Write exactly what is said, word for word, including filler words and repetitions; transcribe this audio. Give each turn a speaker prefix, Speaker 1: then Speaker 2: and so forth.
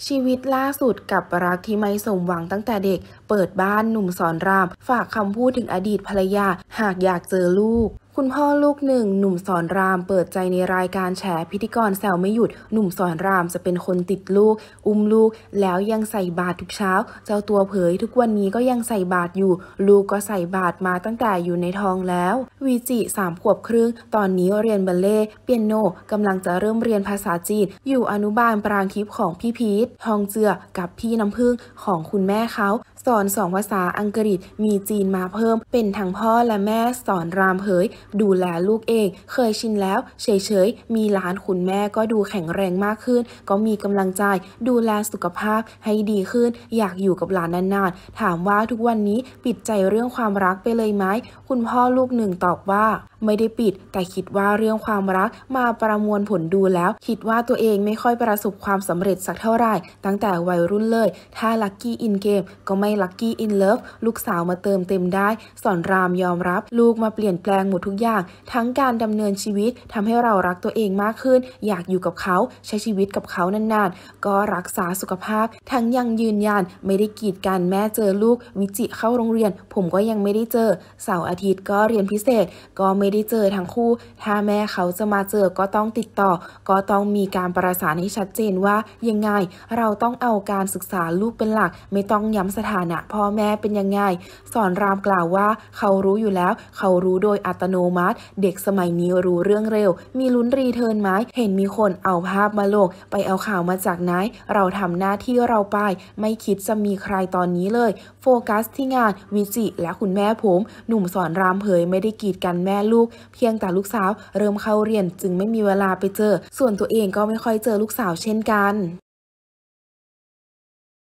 Speaker 1: ชีวิตล่าสุดกับรักที่ไม่สมหวังตั้งแต่เด็กเปิดบ้านหนุ่มสอนรามฝากคำพูดถึงอดีตภรรยาหากอยากเจอลูกคุณพ่อลูกหนึ่งหนุ่มสอนรามเปิดใจในรายการแฉพิธีกรแซวไม่หยุดหนุ่มสอนรามจะเป็นคนติดลูกอุ้มลูกแล้วยังใส่บาตรทุกเช้าเจ้าตัวเผยทุกวันนี้ก็ยังใส่บาตรอยู่ลูกก็ใส่บาตรมาตั้งแต่อยู่ในท้องแล้ววีจิสามขวบครึ่งตอนนี้เรียนบัลเล่ต์เปียโนกำลังจะเริ่มเรียนภาษาจีนอยู่อนุบาลปรางทิพย์ของพี่พีททองเจือกับพี่น้ำผึ้งของคุณแม่เขาสอนสองภาษาอังกฤษมีจีนมาเพิ่มเป็นทั้งพ่อและแม่สอนรามเผยดูแลลูกเองเคยชินแล้วเฉยๆมีหลานคุณแม่ก็ดูแข็งแรงมากขึ้นก็มีกำลังใจดูแลสุขภาพให้ดีขึ้นอยากอยู่กับหลานนานๆถามว่าทุกวันนี้ปิดใจเรื่องความรักไปเลยไหมคุณพ่อลูกหนึ่งตอบว่าไม่ได้ปิดแต่คิดว่าเรื่องความรักมาประมวลผลดูแล้วคิดว่าตัวเองไม่ค่อยประสบความสำเร็จสักเท่าไหร่ตั้งแต่วัยรุ่นเลยถ้าลัคกี้อินเกมก็ไม่ลัคกี้อินเลิฟลูกสาวมาเติมเต็มได้สอนรามยอมรับลูกมาเปลี่ยนแปลงหมดทุกอย่างทั้งการดำเนินชีวิตทำให้เรารักตัวเองมากขึ้นอยากอยู่กับเขาใช้ชีวิตกับเขานานๆก็รักษาสุขภาพทั้งยังยืนยันไม่ได้กีดกันแม่เจอลูกวิจิเข้าโรงเรียนผมก็ยังไม่ได้เจอเสาร์อาทิตย์ก็เรียนพิเศษก็ไม่ได้เจอทั้งคู่ถ้าแม่เขาจะมาเจอก็ต้องติดต่อก็ต้องมีการประสานให้ชัดเจนว่ายังไงเราต้องเอาการศึกษาลูกเป็นหลักไม่ต้องย้ำสถานะพ่อแม่เป็นยังไงสอนรามกล่าวว่าเขารู้อยู่แล้วเขารู้โดยอัตโนมัติเด็กสมัยนี้รู้เรื่องเร็วมีลุ้นรีเทิร์นไหมเห็นมีคนเอาภาพมาลงไปเอาข่าวมาจากไหนเราทำหน้าที่เราไปไม่คิดจะมีใครตอนนี้เลยโฟกัสที่งานวิจิและคุณแม่ผมหนุ่มสอนรามเผยไม่ได้กีดกันแม่ลูกเพียงแต่ลูกสาวเริ่มเข้าเรียนจึงไม่มีเวลาไปเจอส่วนตัวเองก็ไม่ค่อยเจอลูกสาวเช่นกัน